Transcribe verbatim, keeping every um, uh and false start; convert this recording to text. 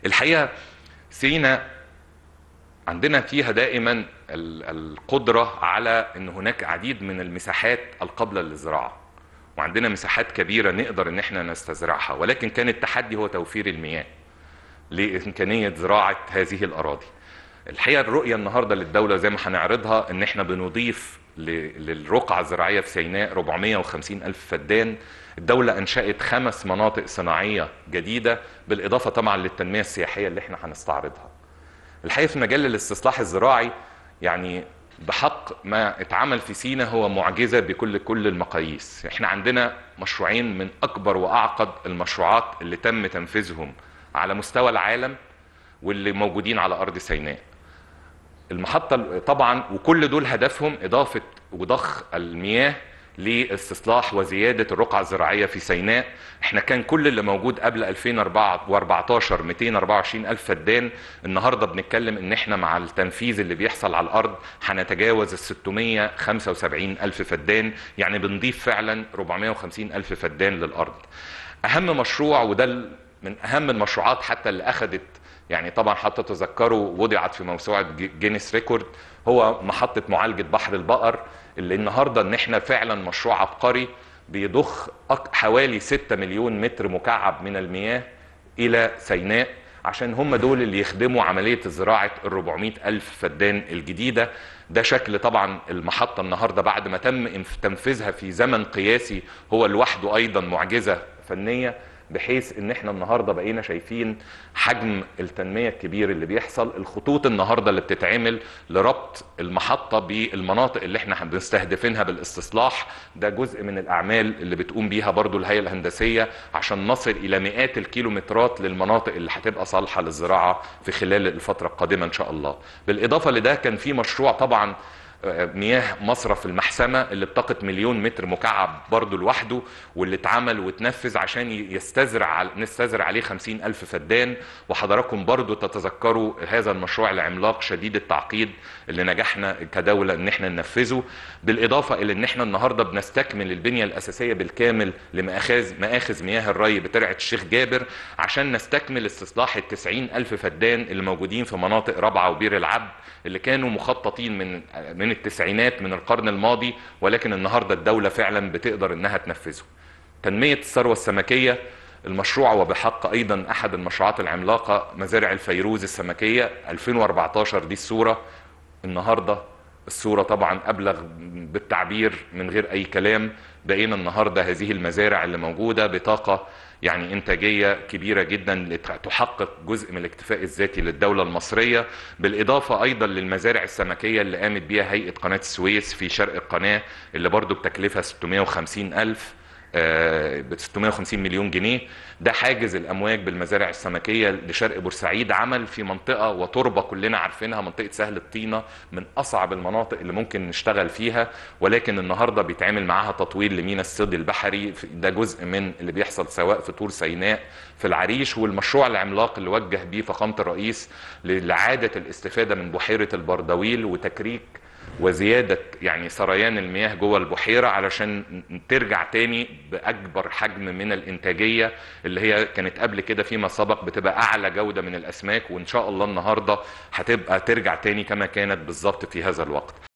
الحقيقة سيناء عندنا فيها دائما القدرة على ان هناك عديد من المساحات القابلة للزراعة، وعندنا مساحات كبيرة نقدر ان احنا نستزرعها، ولكن كان التحدي هو توفير المياه لإمكانية زراعة هذه الأراضي. الحقيقة الرؤية النهاردة للدولة زي ما هنعرضها ان احنا بنضيف للرقعة الزراعية في سيناء أربعمائة وخمسين ألف فدان. الدولة أنشأت خمس مناطق صناعية جديدة، بالإضافة طبعا للتنمية السياحية اللي احنا هنستعرضها. الحقيقة في مجال الاستصلاح الزراعي يعني بحق ما اتعمل في سيناء هو معجزة بكل كل المقاييس. احنا عندنا مشروعين من أكبر وأعقد المشروعات اللي تم تنفيذهم على مستوى العالم واللي موجودين على أرض سيناء. المحطة طبعا وكل دول هدفهم إضافة وضخ المياه لاستصلاح وزيادة الرقعة الزراعية في سيناء. احنا كان كل اللي موجود قبل ألفين وأربعتاشر مئتين وأربعة وعشرين ألف فدان، النهاردة بنتكلم ان احنا مع التنفيذ اللي بيحصل على الأرض هنتجاوز ال ستمائة وخمسة وسبعين ألف فدان، يعني بنضيف فعلا أربعمائة وخمسين ألف فدان للأرض. أهم مشروع وده من أهم المشروعات حتى اللي أخذت يعني طبعا حتى تذكروا وضعت في موسوعة جينيس ريكورد هو محطة معالجة بحر البقر، اللي النهاردة ان احنا فعلا مشروع عبقري بيضخ حوالي ستة مليون متر مكعب من المياه الى سيناء، عشان هم دول اللي يخدموا عملية زراعة الأربعمائة ألف فدان الجديدة. ده شكل طبعا المحطة النهاردة بعد ما تم تنفيذها في زمن قياسي هو لوحده ايضا معجزة فنية، بحيث ان احنا النهاردة بقينا شايفين حجم التنمية الكبير اللي بيحصل. الخطوط النهاردة اللي بتتعمل لربط المحطة بالمناطق اللي احنا بنستهدفينها بالاستصلاح، ده جزء من الاعمال اللي بتقوم بيها برضو الهيئة الهندسية عشان نصل الى مئات الكيلومترات للمناطق اللي هتبقى صالحة للزراعة في خلال الفترة القادمة ان شاء الله. بالاضافة لده كان في مشروع طبعا مياه مصرف المحسمة اللي بطاقة مليون متر مكعب برضو لوحده، واللي اتعمل وتنفذ عشان يستزرع نستزرع عليه خمسين ألف فدان. وحضراتكم برضو تتذكروا هذا المشروع العملاق شديد التعقيد اللي نجحنا كدولة ان احنا ننفذه. بالإضافة إلى ان احنا النهاردة بنستكمل البنية الأساسية بالكامل لمآخذ مآخذ مياه الري بترعة الشيخ جابر عشان نستكمل استصلاح التسعين ألف فدان اللي موجودين في مناطق رابعة وبير العبد، اللي كانوا مخططين من من التسعينات من القرن الماضي، ولكن النهاردة الدولة فعلا بتقدر انها تنفذه. تنمية الثروة السمكية المشروع وبحق ايضا احد المشروعات العملاقة مزارع الفيروز السمكية ألفين وأربعتاشر. دي الصورة النهاردة، الصورة طبعا ابلغ بالتعبير من غير اي كلام. بقينا النهاردة هذه المزارع اللي موجودة بطاقة يعني انتاجية كبيرة جدا لتحقق جزء من الاكتفاء الذاتي للدولة المصرية. بالاضافة ايضا للمزارع السمكية اللي قامت بيها هيئة قناة السويس في شرق القناة اللي برضو بتكلفة ستمائة وخمسين ألف ب ستمائة وخمسين مليون جنيه. ده حاجز الامواج بالمزارع السمكيه لشرق بورسعيد عمل في منطقه وتربه كلنا عارفينها، منطقه سهل الطينه، من اصعب المناطق اللي ممكن نشتغل فيها، ولكن النهارده بيتعمل معاها تطوير لميناء الصيد البحري. ده جزء من اللي بيحصل سواء في طور سيناء في العريش، والمشروع العملاق اللي وجه بيه فخامه الرئيس لاعاده الاستفاده من بحيره البردويل وتكريك وزيادة يعني سريان المياه جوه البحيرة علشان ترجع تاني بأكبر حجم من الإنتاجية اللي هي كانت قبل كده فيما سبق بتبقى أعلى جودة من الأسماك، وإن شاء الله النهاردة هتبقى ترجع تاني كما كانت بالظبط في هذا الوقت.